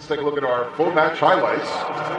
Let's take a look at our full match highlights.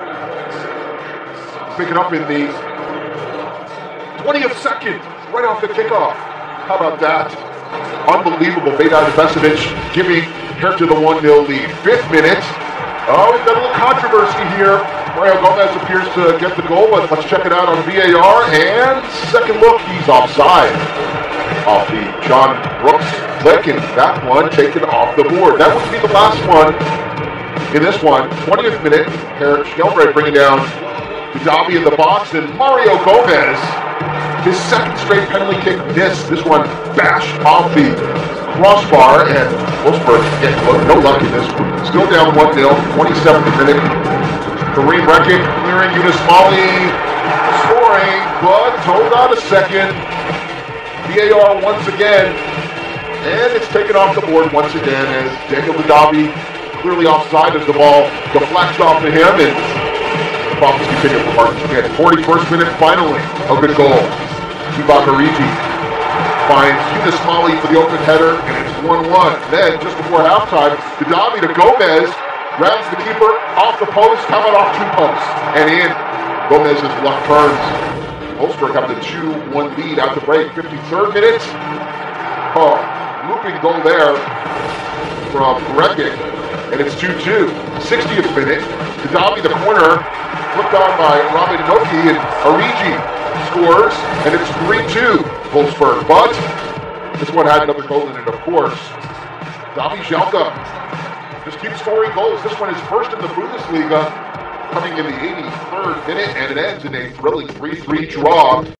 Picking up in the 20th second, right off the kickoff. How about that? Unbelievable. Beda Vesovic giving her to the 1-0 lead. 5th minute. Oh, we've got a little controversy here. Mario Gomez appears to get the goal, but let's check it out on VAR. And second look, he's offside. Off the John Brooks flick, and that one taken off the board. That would be the last one in this one. 20th minute, Herrick Skelbride bringing down Didavi in the box, and Mario Gomez, his second straight penalty kick missed. This one bashed off the crossbar, and Wolfsburg getting no luck in this one. Still down 1-0, 27th minute. Kareem Reckitt clearing Yunus Mali, scoring, but hold on a second. VAR once again, and it's taken off the board once again as Daniel Didavi clearly offside as the ball deflects off to him, and the problems continue for Martins again. 41st minute, finally, a good goal. Tupac Origi finds Yunus Mali for the open header, and it's 1-1. Then, just before halftime, Didavi to Gomez, grabs the keeper off the post, how about off 2 posts, and in. Gomez's luck turns. Wolfsburg have the 2-1 lead at the break. 53rd minute. Oh, looping goal there from Reckitt, and it's 2-2. 60th minute. Didavi the corner, flipped on by Robin Inoki, and Origi scores, and it's 3-2 Wolfsburg. But this one had another goal in it, of course. Davy Zelka just keeps scoring goals. This one is first in the Bundesliga, coming in the 83rd minute, and it ends in a thrilling 3-3 draw.